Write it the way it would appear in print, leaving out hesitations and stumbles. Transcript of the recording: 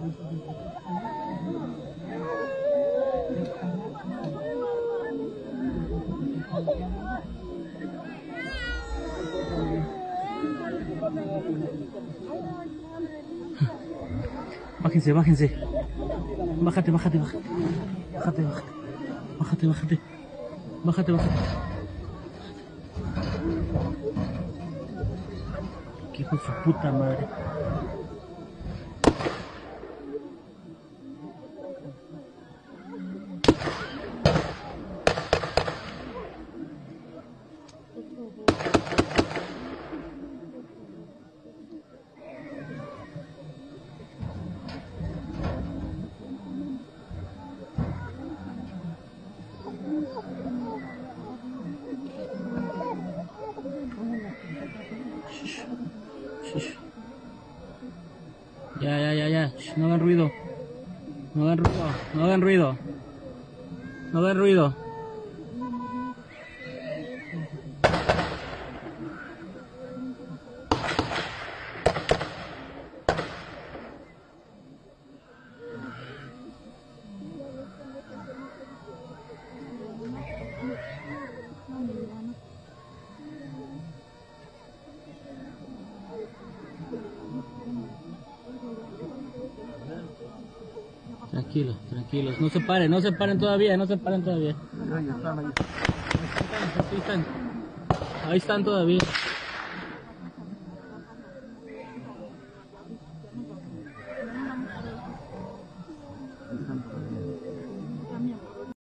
Bájense, bájense. Bájate, bájate, bájate. Bájate, bájate. Bájate, bájate. Bájate, bájate. Qué hijo de su puta madre. Ya. No hagan ruido. No hagan ruido. No hagan ruido. No hagan ruido. Tranquilos, tranquilos. No se paren todavía, no se paren todavía. Ahí están todavía.